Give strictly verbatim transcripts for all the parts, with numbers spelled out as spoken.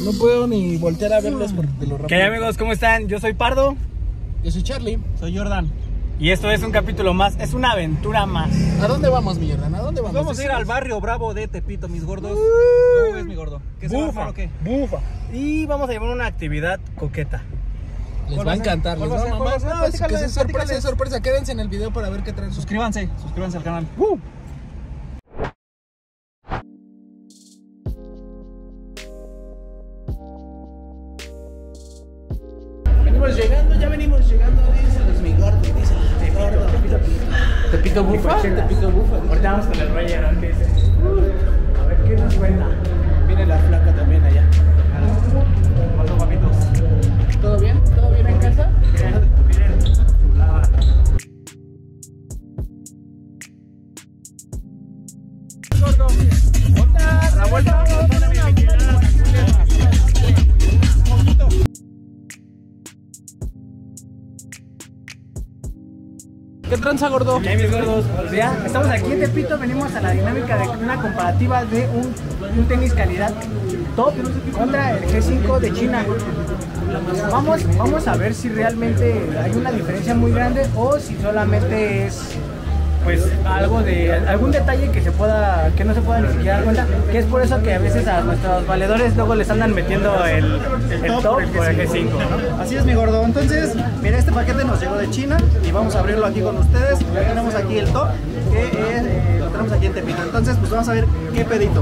no puedo ni voltear a verlos por de lo rápido. ¿Qué hay, amigos? ¿Cómo están? Yo soy Pardo. Yo soy Charlie. Soy Jordan. Y esto es un capítulo más, es una aventura más. ¿A dónde vamos, mi Jordan? ¿A dónde vamos? Vamos a ir al barrio Bravo de Tepito, mis gordos. Uh, ¿Cómo ves, mi gordo? ¿Qué se va a Bufa, armar o qué? bufa. Y vamos a llevar una actividad coqueta. Les va a encantar, les va a mamar. No, es que es sorpresa, es sorpresa. Quédense en el video para ver qué traen. Suscríbanse, suscríbanse al canal. Uh. Venimos llegando, ya venimos llegando. Díselos, mi gordo, díselos, mi gordo. Tepito bufa, Tepito bufa. Ahorita vamos con el rey, a ver qué dice. Uh, a ver qué nos cuenta. Viene la flaca también allá. ¿Cuántos papitos? ¿Todo bien? ¿Todo bien en casa? Miren, miren, chulada. A la vuelta. ¿Qué tranza, gordo? ¿Qué hay, mis gordos? Pues ya, estamos aquí en Tepito, venimos a la dinámica de una comparativa de un, un tenis calidad top contra el G cinco de China. Vamos, vamos a ver si realmente hay una diferencia muy grande o si solamente es pues algo de algún detalle que se pueda que no se pueda ni siquiera dar cuenta, que es por eso que a veces a nuestros valedores luego les andan metiendo el, el, el top por el G cinco, ¿no? Así es, mi gordo. Entonces, mira, este paquete nos llegó de China y vamos a abrirlo aquí con ustedes. Ya tenemos aquí el top, que es, eh, lo tenemos aquí en Tepito. Entonces, pues vamos a ver qué pedito.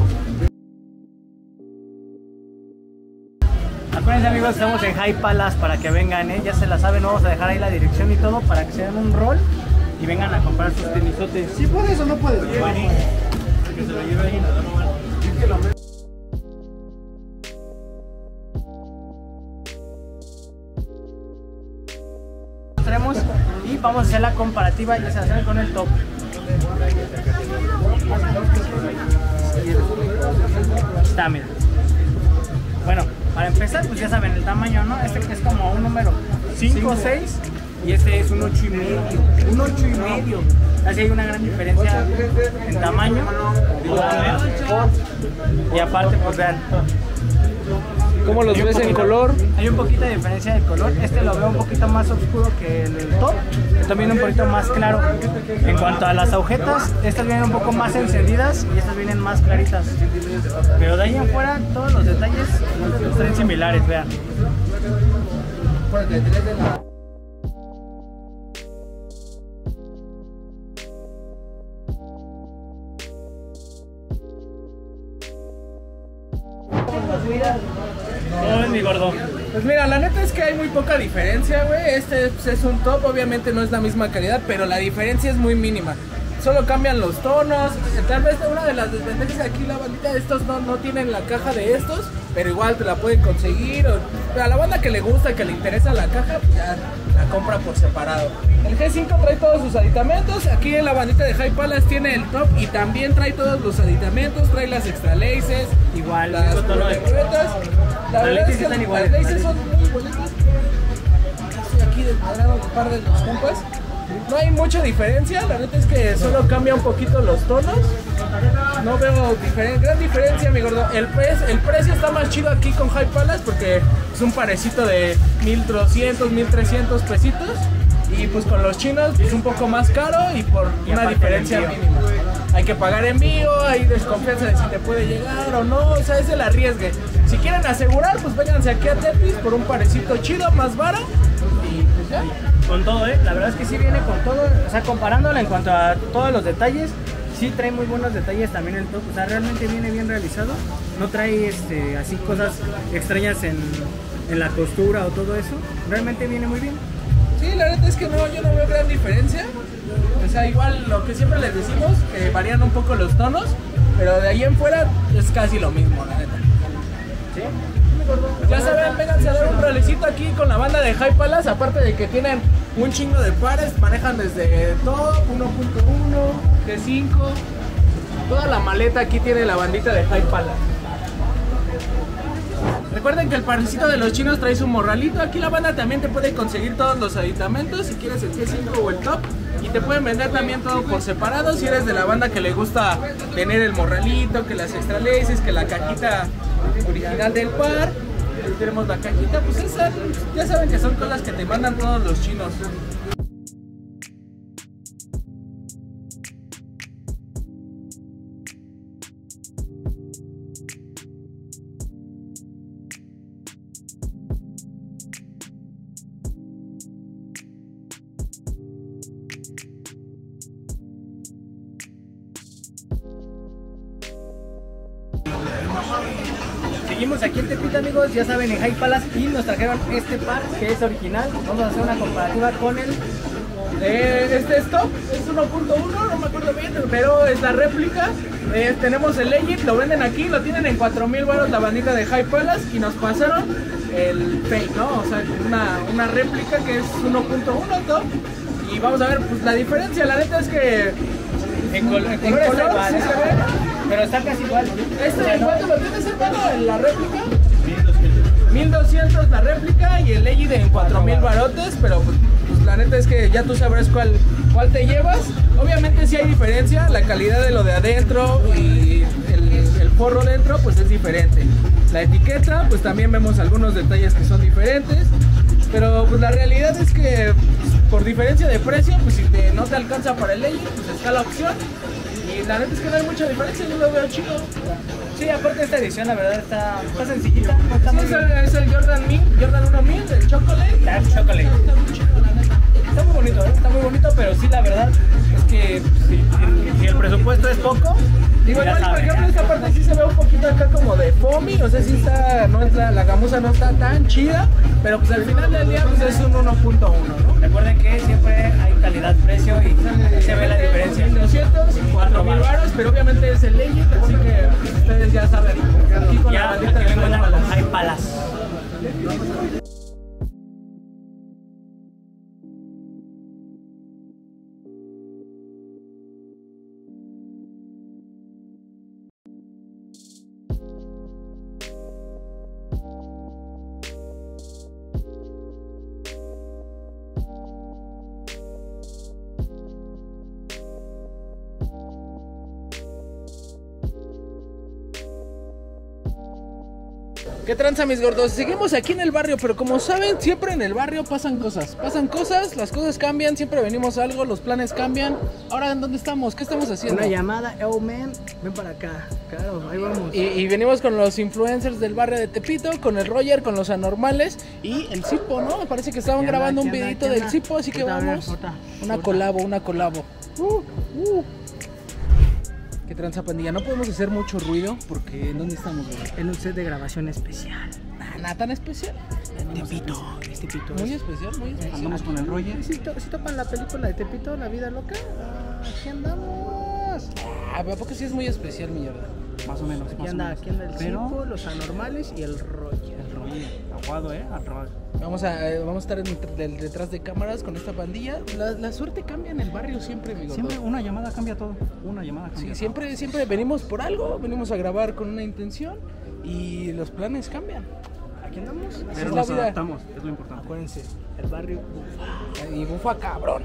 Acuérdense, amigos, estamos en High Palace para que vengan, ¿eh? Ya se la saben, vamos a dejar ahí la dirección y todo para que se den un rol y vengan a comprar sus tenisotes. ¿Sí puedes o no puedes? Bueno, que se lo lleve ahí, nada normal. Tenemos y vamos a hacer la comparativa y se hacer con el top. Está, mira. Bueno, para empezar, pues ya saben el tamaño, ¿no? Este es como un número cinco o seis y este es un ocho y medio. Un ocho y medio. Así hay una gran diferencia en tamaño. Y aparte, pues vean. ¿Cómo los ves en color? Hay un poquito de diferencia de color. Este lo veo un poquito más oscuro que el top. También un poquito más claro. En cuanto a las agujetas, estas vienen un poco más encendidas y estas vienen más claritas. Pero de ahí en fuera, todos los detalles los traen similares, vean. ¿Cómo ves, mi gordo? Pues mira, la neta es que hay muy poca diferencia, güey. Este pues, es un top, obviamente no es la misma calidad, pero la diferencia es muy mínima. Solo cambian los tonos. Tal vez una de las desventajas aquí, la bandita de estos no, no tienen la caja de estos, pero igual te la pueden conseguir. O, a la banda que le gusta, que le interesa la caja, pues ya la compra por separado. El G cinco trae todos sus aditamentos. Aquí en la bandita de High Palace tiene el top y también trae todos los aditamentos. Trae las extra laces, Igual, las mismo tono de- cubetas. La Las verdad laces es que están las iguales. laces son muy bonitas. Estoy aquí desmadrado un par de los compas. No hay mucha diferencia, la neta es que solo cambia un poquito los tonos. No veo diferen gran diferencia, mi gordo. El, pre el precio está más chido aquí con High Palace porque es un parecito de mil doscientos, mil trescientos pesitos. Y pues con los chinos es un poco más caro y por Y una aparte diferencia el envío. mínima. Hay que pagar envío, hay desconfianza de si te puede llegar o no, o sea, es el arriesgue. Si quieren asegurar, pues vénganse aquí a Tepis por un parecito chido, más barato. Y pues ya. Con todo, ¿eh? La verdad es que sí viene con todo, o sea, comparándola en cuanto a todos los detalles, sí trae muy buenos detalles también el top, o sea, realmente viene bien realizado, no trae este, así cosas extrañas en, en la costura o todo eso, realmente viene muy bien. Sí, la verdad es que no, yo no veo gran diferencia. O sea, igual lo que siempre les decimos, que varían un poco los tonos, pero de ahí en fuera es casi lo mismo, la neta. ¿Sí? Ya saben, vénganse a dar un rolecito aquí con la banda de High Palace, aparte de que tienen un chingo de pares, manejan desde Top, uno punto uno, G cinco, toda la maleta aquí tiene la bandita de High Palace. Recuerden que el parecito de los chinos trae su morralito. Aquí la banda también te puede conseguir todos los aditamentos, si quieres el G cinco o el top. Y te pueden vender también todo por separado, si eres de la banda que le gusta tener el morralito, que las extra laces, que la cajita original del par. Ahí tenemos la cajita, pues esas, ya saben que son cosas que te mandan todos los chinos. Seguimos aquí en Tepito, amigos, ya saben, en High Palace, y nos trajeron este par que es original. Vamos a hacer una comparativa con el... Eh, este stop es uno punto uno, no me acuerdo bien, pero es la réplica. Eh, tenemos el Legit, lo venden aquí, lo tienen en cuatro mil baros la bandita de High Palace, y nos pasaron el fake, ¿no? O sea, una, una réplica que es uno punto uno top. Y vamos a ver pues la diferencia, la neta es que En, col en en color, color igual, sí ¿eh? se ve. Pero está casi igual. Este, ¿en cuánto lo tienes, hermano? En la réplica. mil doscientos la réplica y el Legit en cuatro mil barotes, pero pues, pues la neta es que ya tú sabrás cuál, cuál te llevas. Obviamente sí hay diferencia, la calidad de lo de adentro y el, el forro dentro pues es diferente. La etiqueta pues también vemos algunos detalles que son diferentes, pero pues la realidad es que pues, por diferencia de precio, pues si te, no te alcanza para el Legit, pues está la opción. Y la neta es que no hay mucha diferencia, yo lo veo chido. Sí, aparte esta edición, la verdad, está, está sencillita. No está Sí, muy es, el, es el Jordan mil, Jordan uno mil, el Chocolate. Dark Chocolate. Está muy chido, la neta. Está muy bonito, ¿eh? Está muy bonito, pero sí, la verdad es que si, si- si el presupuesto es poco, Digo, ya igual, por saben. ejemplo, esta parte sí se ve un poquito acá como de foamy, o sea, sí está, no es la, la gamuza no está tan chida, pero pues al final del día pues es un uno punto uno, ¿no? Recuerden que siempre hay calidad-precio y se ve la diferencia. mil doscientos, cuatro mil baros, pero obviamente es el Legit, así que ustedes ya saben. Aquí con la Ya bandita de aquí vengo High con Palace. High Palace. ¿Qué tranza, mis gordos? Seguimos aquí en el barrio, pero como saben, siempre en el barrio pasan cosas. Pasan cosas, las cosas cambian, siempre venimos a algo, los planes cambian. Ahora, ¿en dónde estamos? ¿Qué estamos haciendo? Una llamada, oh man, ven para acá. Claro, ahí vamos. Y, y venimos con los influencers del barrio de Tepito, con el Roger, con los anormales y el Cipo, ¿no? Me parece que estaban ¿Qué anda? grabando un ¿Qué anda? videito ¿Qué del anda? Cipo, así que Ahorita, a ver, vamos. ahorita, Una ahorita. colabo, una colabo. Uh, uh. ¿Qué tranza, pandilla? No podemos hacer mucho ruido porque ¿en dónde estamos, güey? En un set de grabación especial. Nada, nada tan especial. Tepito, es Tepito. Muy especial, muy especial. Andamos con el Roger. ¿Sí, to- sí topan la película de Tepito, La Vida Loca? Ah, aquí andamos. Ah, ¿a poco sí es muy especial, mi mierda? Más o menos. Aquí más o anda, menos. aquí anda el Pero Cipo, los anormales y el Roger. el Roger, aguado, ¿eh? Aguado. Vamos a, eh, vamos a estar en- del- detrás de cámaras con esta pandilla. La, la suerte cambia en el barrio siempre, mi gordo. Siempre una llamada cambia todo. Una llamada cambia Sí, todo. siempre, siempre venimos por algo, venimos a grabar con una intención y los planes cambian. Aquí andamos. Así Pero es la nos vida. adaptamos, es lo importante. Acuérdense, el barrio bufa. Y bufa cabrón.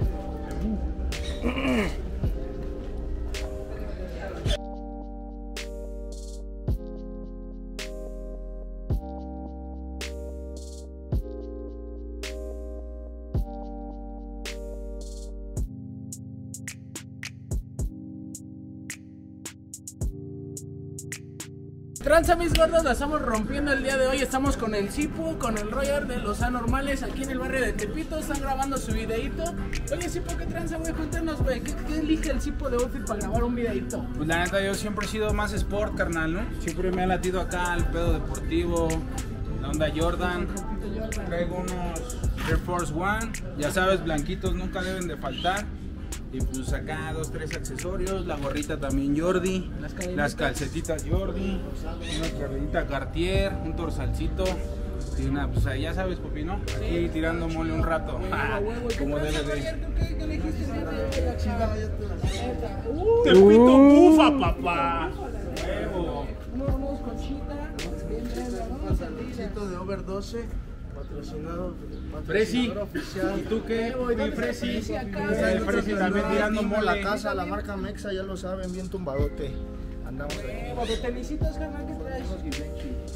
Tranza, mis gordos, la estamos rompiendo el día de hoy. Estamos con el Cipo, con el Roger de los Anormales aquí en el barrio de Tepito. Están grabando su videíto. Oye, Cipo, ¿qué tranza, güey? Cuéntanos, güey, ¿qué, ¿qué elige el Cipo de outfit para grabar un videíto? Pues la neta yo siempre he sido más sport, carnal, ¿no? Siempre me ha latido acá el pedo deportivo, la onda Jordan. Traigo unos Air Force One, ya sabes, blanquitos nunca deben de faltar. Y pues acá dos, tres accesorios, la gorrita también Jordi, Las cadenitas. las calcetitas Jordi, una carrerita Cartier, un torsalcito. Y una, pues ahí ya sabes, Popi, ¿no? Aquí tirando mole un rato, ah, como debe de. ¿Qué, qué elegiste el día de hoy, la chiva? Uh, ¡Tepito bufa, papá! ¡Huevo! unos unos conchita, bien, bien, ¿no? Saludcito de Over doce, patrocinado, Fresi, patrocinador oficial. ¿y tú qué? Huevo, ¿y dónde Mi está Fresi. Fresi acá? El Fresi también tirando Dime mole. la casa, la marca Mexa, ya lo saben, bien tumbadote. Andamos ahí. Huevo, de tenisitos, carnal, ¿qué traes? Ah,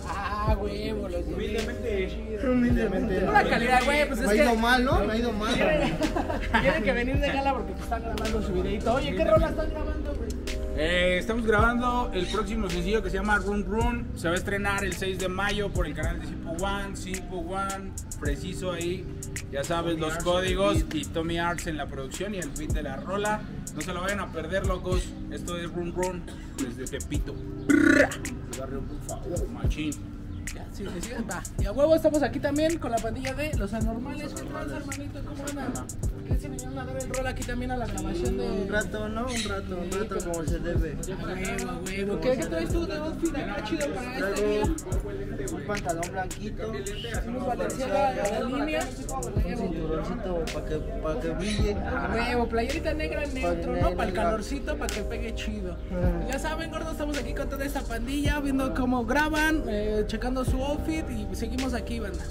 Ah, huevo, los de Humildemente. Humildemente. pura calidad, güey, pues es Me ha que ido mal, ¿no? Me ha ido mal. tienen que venir de gala porque te están grabando su videito. Oye, ¿qué rola están grabando, güey? Eh, estamos grabando el próximo sencillo que se llama Run Run. Se va a estrenar el seis de mayo por el canal de Zipo One, Zipo One, preciso ahí. Ya sabes, los códigos y Tommy Arts en la producción y el beat de la rola. No se lo vayan a perder, locos. Esto es Run Run desde Tepito. El barrio Bufa, oh, machín. Ya, sí, sí, sí, va. Y a huevo estamos aquí también con la pandilla de Los Anormales. ¿Qué tranza, hermanito? ¿Cómo andan? ¿Qué se vinieron a dar el rol aquí también a la grabación de...? Un rato, ¿no? Un rato, un rato como se debe. A huevo, a huevo. ¿Qué, ¿Qué traes tú de outfit acá chido para este día? Traigo un pantalón blanquito, Unos Balenciaga a la línea. un cinturoncito para que, para que brille. A huevo, playerita negra neutro, ¿no? Para el calorcito, para que pegue chido. Ya saben, gordos, estamos aquí con toda esta pandilla, viendo cómo graban, eh, checando su outfit y seguimos aquí, banda.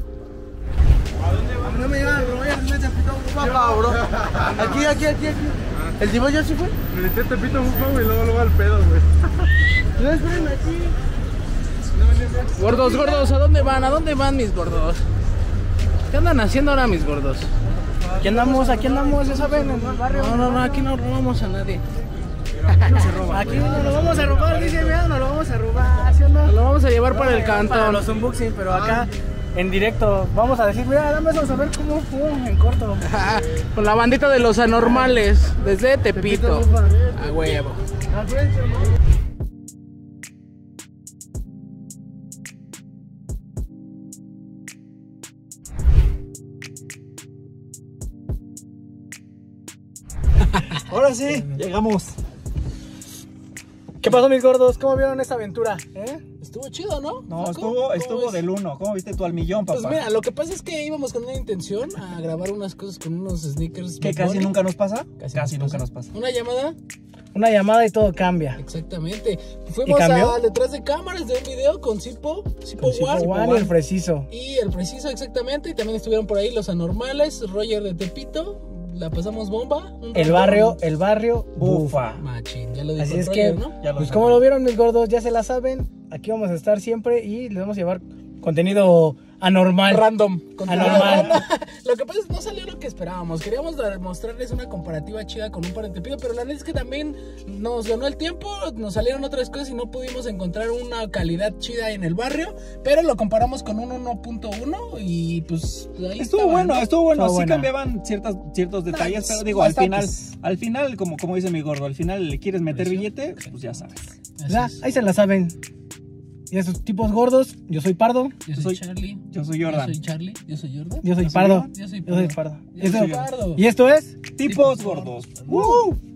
No me llevan, bro, ya me Tepito Bufa, bro. Aquí, aquí, aquí, aquí. ¿El Divo ya se fue? Me metí Tepito Bufa, güey, luego luego al pedo, güey. No, esperen aquí. Gordos, gordos, ¿a dónde van? ¿A dónde van mis gordos? ¿Qué andan haciendo ahora mis gordos? Aquí andamos, aquí andamos, ya saben, en el barrio. No, no, no, aquí no robamos a nadie. Aquí nos lo vamos a robar, dice, mira, nos lo vamos a robar, ¿sí o no? Nos lo vamos a llevar para el Para cantón. los unboxing, pero acá en directo vamos a decir, mira, dame eso, a ver cómo fue en corto. Con la bandita de Los Anormales, desde Tepito. A huevo. Ahora sí, llegamos. ¿Qué pasó, mis gordos? ¿Cómo vieron esta aventura? ¿Eh? Estuvo chido, ¿no? No, Paco? estuvo, ¿Cómo estuvo ves? del uno. ¿Cómo viste tú al millón, papá? Pues mira, lo que pasa es que íbamos con una intención a grabar unas cosas con unos sneakers. ¿Que Bad casi Bunny. nunca nos pasa? Casi Casi, nos nunca pasa. nos pasa. Una llamada, Una llamada y todo cambia. exactamente. Fuimos ¿Y cambió? a detrás de cámaras de un video con Zipo, Zipo Con Zipo One. One y el preciso. Y el preciso, exactamente. Y también estuvieron por ahí Los Anormales, Roger de Tepito. La pasamos bomba. un El rato. barrio, el barrio Bufa. Machín, ya lo dijo Así el es Roger, que, ¿no? Ya lo pues saben. como lo vieron mis gordos, ya se la saben. Aquí vamos a estar siempre y les vamos a llevar contenido anormal. Random. Anormal. Lo que pasa es que no salió lo que esperábamos. Queríamos dar- mostrarles una comparativa chida con un par de Tepito, pero la neta es que también nos ganó el tiempo, nos salieron otras cosas y no pudimos encontrar una calidad chida en el barrio, pero lo comparamos con un uno punto uno y pues ahí Estuvo estaba, bueno, ¿no? estuvo bueno. Estuvo sí buena. cambiaban ciertas, ciertos detalles, pero digo, al final, al final, como, como dice mi gordo, al final le quieres meter billete, pues ya sabes. Así Ya, es. ahí se la saben. Y esos tipos gordos, yo soy Pardo, Yo soy soy- Charlie. Yo soy Jordan. Yo soy Charlie. Yo soy Jordan. yo soy Pardo. Yo soy Yo soy Pardo. Pardo. Yo soy Esto- Pardo. Y esto es Tipos gordos. ¡Woo!